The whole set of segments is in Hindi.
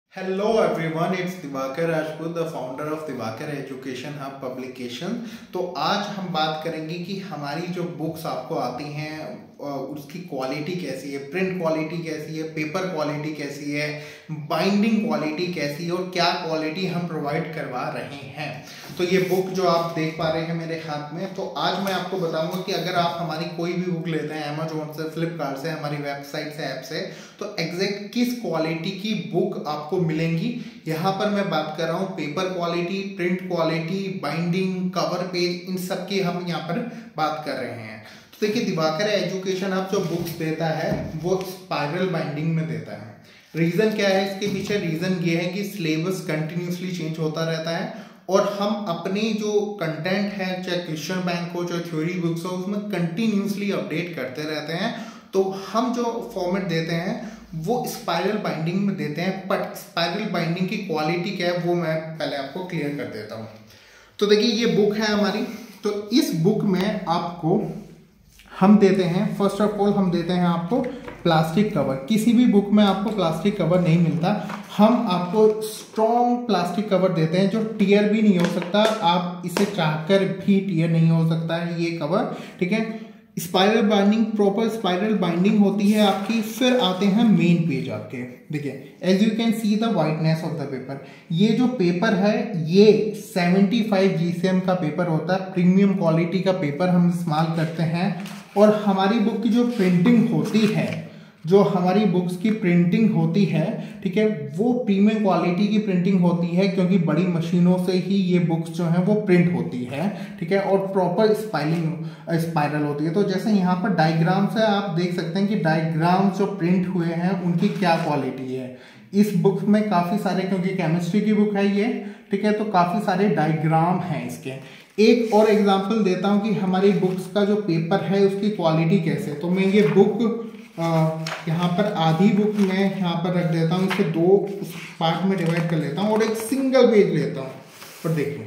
Hello everyone, it's Divakar Rajput, the founder of Divakar education hub publication. तो आज हम बात करेंगे कि हमारी जो बुक्स आपको आती हैं उसकी क्वालिटी कैसी है, प्रिंट क्वालिटी कैसी है, पेपर क्वालिटी कैसी है, बाइंडिंग क्वालिटी कैसी है और क्या क्वालिटी हम प्रोवाइड करवा रहे हैं। तो ये बुक जो आप देख पा रहे हैं मेरे हाथ में, तो आज मैं आपको बताऊंगा कि अगर आप हमारी कोई भी बुक लेते हैं अमेजोन से, फ्लिपकार्ट से, हमारी वेबसाइट से, ऐप से, तो एग्जैक्ट किस क्वालिटी की बुक आपको मिलेंगी। यहाँ पर मैं बात कर रहा हूँ paper quality, print quality, binding, cover page, इन सब की हम यहाँ पर बात कर रहे हैं। तो देखिए, दिवाकर एजुकेशन अब जो बुक्स देता है वो स्पाइरल बाइंडिंग में देता है। रीजन क्या है इसके पीछे? रीजन ये है कि सिलेबस कंटिन्यूसली चेंज होता रहता है और हम अपनी जो कंटेंट है, चाहे क्वेश्चन बैंक हो, चाहे थ्योरी बुक्स हो, उसमें कंटिन्यूसली अपडेट करते रहते हैं। तो हम जो फॉर्मेट देते हैं वो स्पाइरल बाइंडिंग में देते हैं, बट स्पाइरल बाइंडिंग की क्वालिटी क्या है वो मैं पहले आपको क्लियर कर देता हूँ। तो देखिए, ये बुक है हमारी। तो इस बुक में आपको हम देते हैं, फर्स्ट ऑफ ऑल हम देते हैं आपको प्लास्टिक कवर। किसी भी बुक में आपको प्लास्टिक कवर नहीं मिलता। हम आपको स्ट्रॉन्ग प्लास्टिक कवर देते हैं जो टियर भी नहीं हो सकता, आप इसे चाहकर भी टियर नहीं हो सकता है ये कवर, ठीक है। Spiral binding, proper spiral binding होती है आपकी। फिर आते हैं मेन पेज आपके। देखिए, as you can see the whiteness of the paper. ये जो पेपर है ये 75 GCM का पेपर होता है, प्रीमियम क्वालिटी का पेपर हम इस्तेमाल करते हैं। और हमारी बुक की जो प्रिंटिंग होती है, जो हमारी बुक्स की प्रिंटिंग होती है, ठीक है, वो प्रीमियम क्वालिटी की प्रिंटिंग होती है, क्योंकि बड़ी मशीनों से ही ये बुक्स जो हैं वो प्रिंट होती है, ठीक है। और प्रॉपर स्पाइरल होती है। तो जैसे यहाँ पर डायग्राम से आप देख सकते हैं कि डायग्राम जो प्रिंट हुए हैं उनकी क्या क्वालिटी है। इस बुक में काफ़ी सारे, क्योंकि केमिस्ट्री की बुक है ये, ठीक है, तो काफ़ी सारे डायग्राम हैं इसके। एक और एग्जाम्पल देता हूँ कि हमारी बुक्स का जो पेपर है उसकी क्वालिटी कैसे। तो मैं ये बुक यहाँ पर आधी बुक मैं यहाँ पर रख देता हूँ, इसे दो पार्ट में डिवाइड कर लेता हूँ और एक सिंगल पेज लेता हूँ। पर देखिए,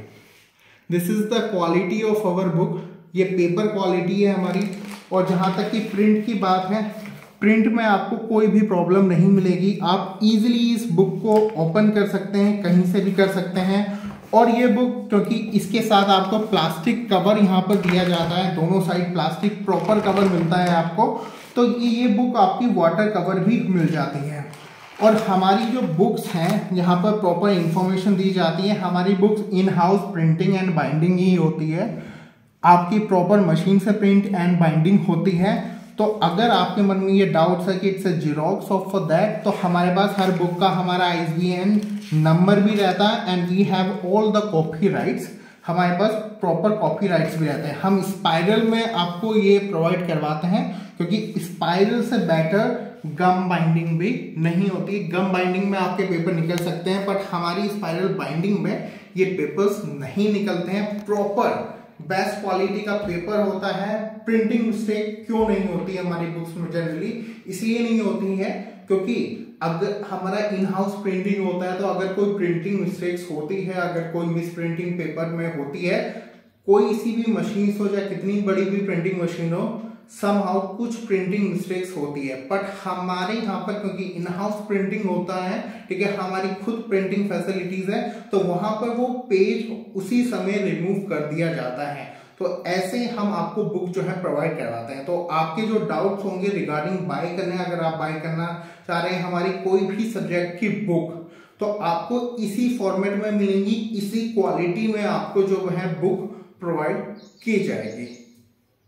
this is the quality of our book. ये पेपर क्वालिटी है हमारी। और जहाँ तक कि प्रिंट की बात है, प्रिंट में आपको कोई भी प्रॉब्लम नहीं मिलेगी। आप इजीली इस बुक को ओपन कर सकते हैं, कहीं से भी कर सकते हैं। और ये बुक, क्योंकि इसके साथ आपको प्लास्टिक कवर यहाँ पर दिया जाता है, दोनों साइड प्लास्टिक प्रॉपर कवर मिलता है आपको, तो ये बुक आपकी वाटर कवर भी मिल जाती है। और हमारी जो बुक्स हैं यहाँ पर प्रॉपर इंफॉर्मेशन दी जाती है। हमारी books in house printing and binding ही होती है, आपकी प्रॉपर मशीन से प्रिंट एंड बाइंडिंग होती है। तो अगर आपके मन में ये डाउट्स है कि it's a xerox of for that, तो हमारे पास हर बुक का हमारा ISBN नंबर भी रहता है and we have all the copyrights. हमारे पास प्रॉपर कॉपीराइट्स भी रहते हैं। हम स्पाइरल में आपको ये प्रोवाइड करवाते हैं, क्योंकि स्पाइरल से बेटर गम बाइंडिंग भी नहीं होती। गम बाइंडिंग में आपके पेपर निकल सकते हैं, बट हमारी स्पाइरल बाइंडिंग में ये पेपर्स नहीं निकलते हैं। प्रॉपर बेस्ट क्वालिटी का पेपर होता है। प्रिंटिंग मिस्टेक क्यों नहीं होती है हमारी बुक्स में? जनरली इसलिए नहीं होती है क्योंकि अगर हमारा इन हाउस प्रिंटिंग होता है, तो अगर कोई प्रिंटिंग मिस्टेक्स होती है, अगर कोई मिस प्रिंटिंग पेपर में होती है, कोई सी भी मशीन हो, चाहे कितनी बड़ी भी प्रिंटिंग मशीन हो, समहाउ कुछ प्रिंटिंग मिस्टेक्स होती है। बट हमारे यहाँ पर क्योंकि इन हाउस प्रिंटिंग होता है, ठीक है, हमारी खुद प्रिंटिंग फैसिलिटीज है, तो वहां पर वो पेज उसी समय रिमूव कर दिया जाता है। तो ऐसे हम आपको बुक जो है प्रोवाइड करवाते हैं। तो आपके जो डाउट्स होंगे रिगार्डिंग बाय करने, अगर आप बाय करना चाह रहे हैं हमारी कोई भी सब्जेक्ट की बुक, तो आपको इसी फॉर्मेट में मिलेंगी, इसी क्वालिटी में आपको जो है बुक प्रोवाइड की जाएगी।